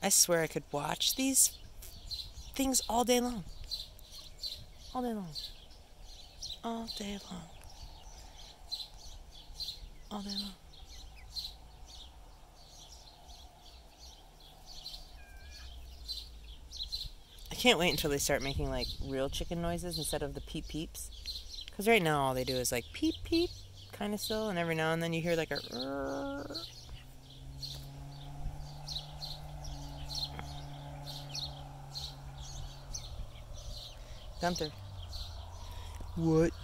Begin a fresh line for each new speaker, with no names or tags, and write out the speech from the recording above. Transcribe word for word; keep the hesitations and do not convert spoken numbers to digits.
I swear I could watch these things all day long. All day long. All day long. All day long. I can't wait until they start making like real chicken noises instead of the peep peeps. Because right now all they do is like peep peep, kind of still, and every now and then you hear like a... Gunther. What?